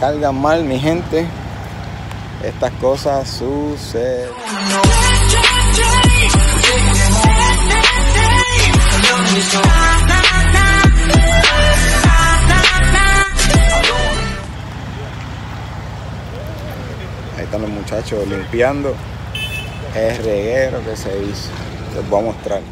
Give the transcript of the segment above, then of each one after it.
cargan mal, mi gente, estas cosas suceden. Ahí están los muchachos limpiando el reguero que se hizo. Les voy a mostrar.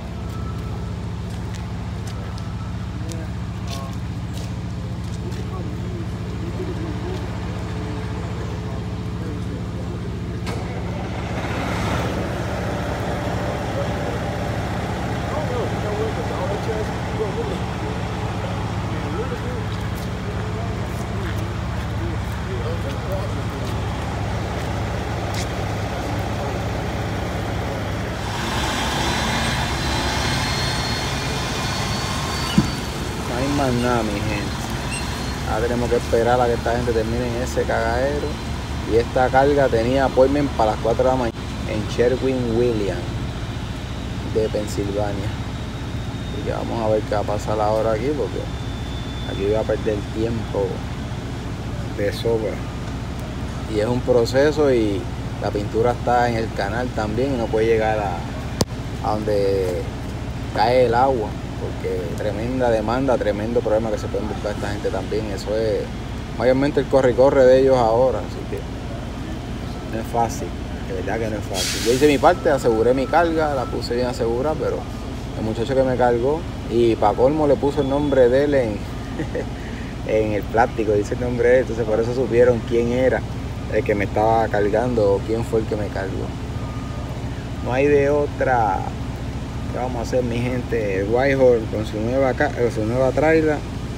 No hay más nada, mi gente. Ahora tenemos que esperar a que esta gente termine en ese cagadero. Y esta carga tenía appointment para las 4 de la mañana en Sherwin-Williams de Pensilvania. Así que vamos a ver qué va a pasar ahora aquí, porque aquí voy a perder tiempo de sobra. Y es un proceso y la pintura está en el canal también y no puede llegar a donde cae el agua, porque tremenda demanda, tremendo problema que se pueden buscar esta gente también. Eso es mayormente el corre y corre de ellos ahora, así que no es fácil, de verdad que no es fácil. Yo hice mi parte, aseguré mi carga, la puse bien asegurada, pero el muchacho que me cargó, y para colmo le puso el nombre de él en el plástico, dice el nombre de él, entonces por eso supieron quién era el que me estaba cargando o quién fue el que me cargó. No hay de otra. ¿Qué vamos a hacer, mi gente? El Whitehorse con su nueva trailer.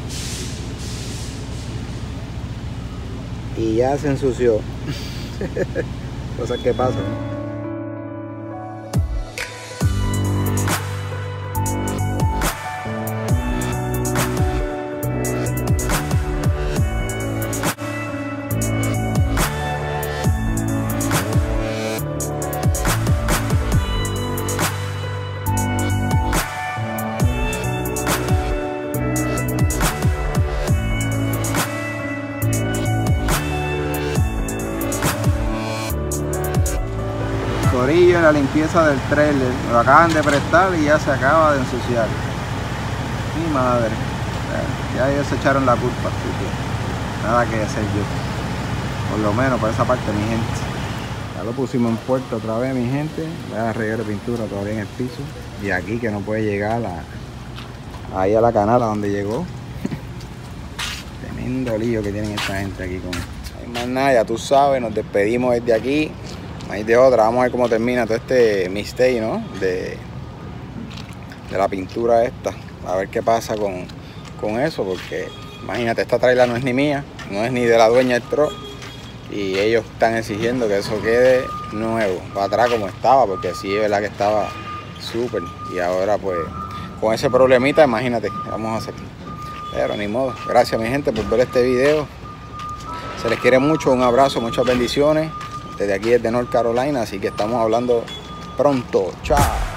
Y ya se ensució. Cosas que pasan. Corillo en la limpieza del trailer, lo acaban de prestar y ya se acaba de ensuciar. Mi madre, ya ellos se echaron la culpa, así que nada que hacer yo, por lo menos por esa parte, mi gente. Ya lo pusimos en puerto otra vez, mi gente. Voy a regar de pintura todavía en el piso, y aquí que no puede llegar ahí a la canala donde llegó. Tremendo lío que tienen esta gente aquí con esto. No hay más nada, ya tú sabes, nos despedimos desde aquí. Ahí de otra, vamos a ver cómo termina todo este mistake, ¿no? De la pintura esta. A ver qué pasa con eso, porque imagínate, esta trailer no es ni mía, no es ni de la dueña del truck, y ellos están exigiendo que eso quede nuevo, para atrás como estaba, porque sí es verdad que estaba súper, y ahora pues con ese problemita, imagínate, vamos a hacer. Pero ni modo. Gracias, mi gente, por ver este video. Se les quiere mucho, un abrazo, muchas bendiciones desde aquí, desde North Carolina, así que estamos hablando pronto. Chao.